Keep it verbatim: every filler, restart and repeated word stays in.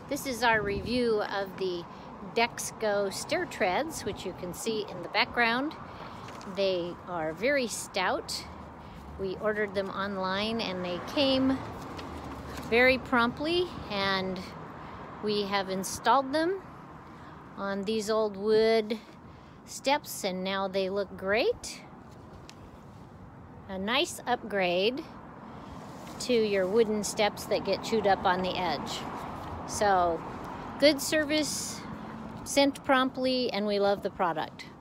This is our review of the DecksGo stair treads, which you can see in the background. They are very stout. We ordered them online and they came very promptly, and we have installed them on these old wood steps and now they look great. A nice upgrade to your wooden steps that get chewed up on the edge. So, good service, sent promptly, and we love the product.